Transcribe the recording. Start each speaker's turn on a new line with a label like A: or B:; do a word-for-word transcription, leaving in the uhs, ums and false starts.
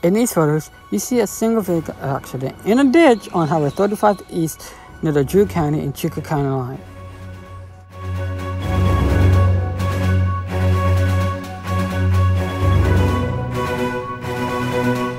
A: In these photos, you see a single vehicle accident in a ditch on Highway thirty-five East near the Drew County and Chico County line.